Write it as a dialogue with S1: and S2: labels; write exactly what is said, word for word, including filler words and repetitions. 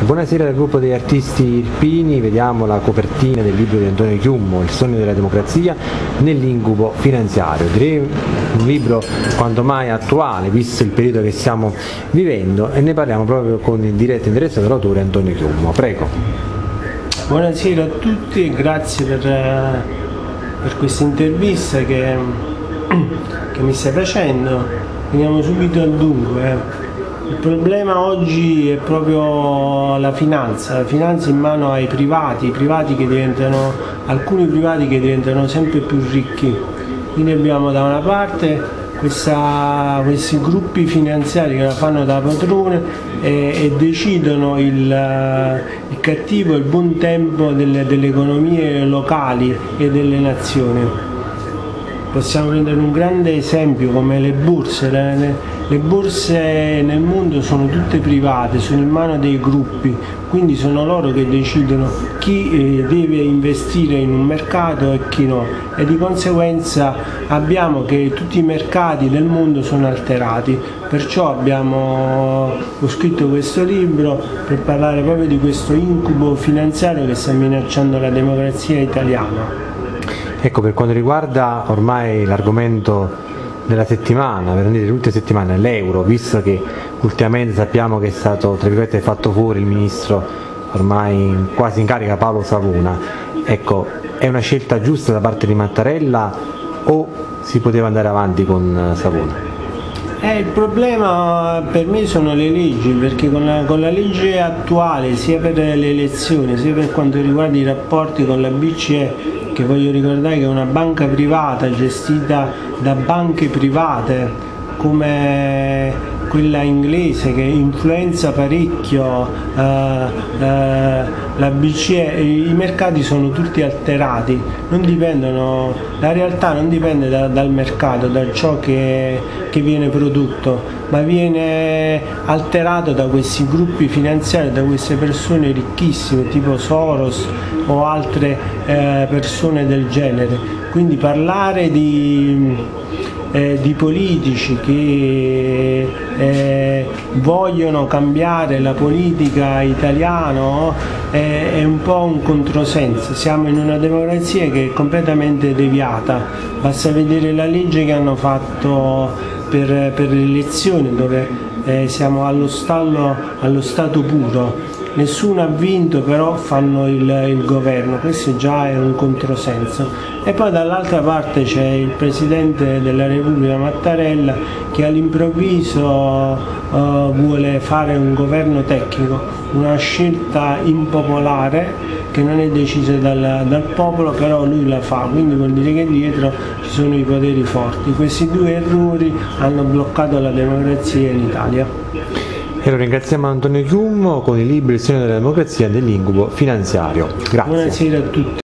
S1: Buonasera dal gruppo degli artisti irpini, vediamo la copertina del libro di Antonio Chiummo, Il sogno della democrazia nell'incubo finanziario. Direi un libro quanto mai attuale visto il periodo che stiamo vivendo, e ne parliamo proprio con il diretto interessato dell'autore Antonio Chiummo. Prego.
S2: Buonasera a tutti e grazie per, per questa intervista che, che mi stai facendo. Veniamo subito al dunque. Il problema oggi è proprio la finanza, la finanza in mano ai privati, i privati che diventano, alcuni privati che diventano sempre più ricchi. Quindi abbiamo da una parte questa, questi gruppi finanziari che la fanno da padrone e, e decidono il, il cattivo e il buon tempo delle, delle economie locali e delle nazioni. Possiamo prendere un grande esempio come le borse. Le, le borse nel mondo sono tutte private, sono in mano dei gruppi, quindi sono loro che decidono chi eh, deve investire in un mercato e chi no, e di conseguenza abbiamo che tutti i mercati del mondo sono alterati. Perciò abbiamo, ho scritto questo libro per parlare proprio di questo incubo finanziario che sta minacciando la democrazia italiana.
S1: Ecco, per quanto riguarda ormai l'argomento della settimana, per non dire tutte le settimane, l'euro, visto che ultimamente sappiamo che è stato tra virgolette fatto fuori il ministro ormai quasi in carica Paolo Savona, ecco, è una scelta giusta da parte di Mattarella o si poteva andare avanti con Savona?
S2: Eh, il problema per me sono le leggi, perché con la, con la legge attuale, sia per le elezioni sia per quanto riguarda i rapporti con la B C E, che voglio ricordare che è una banca privata gestita da banche private come quella inglese che influenza parecchio eh, eh, la B C E, i mercati sono tutti alterati, non dipendono, la realtà non dipende da, dal mercato, da ciò che, che viene prodotto, ma viene alterato da questi gruppi finanziari, da queste persone ricchissime tipo Soros o altre eh, persone del genere. Quindi parlare di Eh, di politici che eh, vogliono cambiare la politica italiana eh, è un po' un controsenso. Siamo in una democrazia che è completamente deviata, basta vedere la legge che hanno fatto per, per le elezioni, dove eh, siamo allo, stallo, allo stato puro. Nessuno ha vinto, però fanno il, il governo, questo già è un controsenso. E poi dall'altra parte c'è il Presidente della Repubblica Mattarella che all'improvviso uh, vuole fare un governo tecnico, una scelta impopolare che non è decisa dal, dal popolo, però lui la fa, quindi vuol dire che dietro ci sono i poteri forti. Questi due errori hanno bloccato la democrazia in Italia.
S1: E lo ringraziamo Antonio Chiummo con il libro Il sogno della democrazia nell'incubo finanziario. Grazie.
S2: Buonasera a tutti.